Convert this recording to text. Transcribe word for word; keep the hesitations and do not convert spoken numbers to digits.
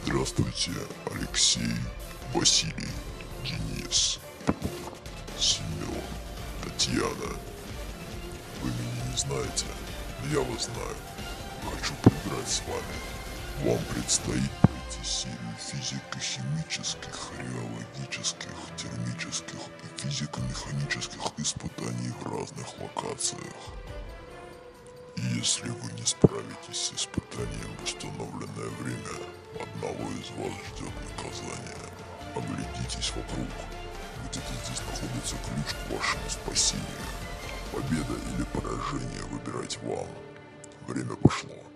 Здравствуйте, Алексей, Василий, Денис, Семен, Татьяна. Вы меня не знаете, но я вас знаю. Хочу поиграть с вами. Вам предстоит пройти серию физико-химических, реологических, термических и физико-механических испытаний в разных локациях. И если вы не справитесь с испытанием в установленное время, одного из вас ждет наказание. Оглядитесь вокруг. Где-то здесь находится ключ к вашему спасению. Победа или поражение выбирать вам. Время пошло.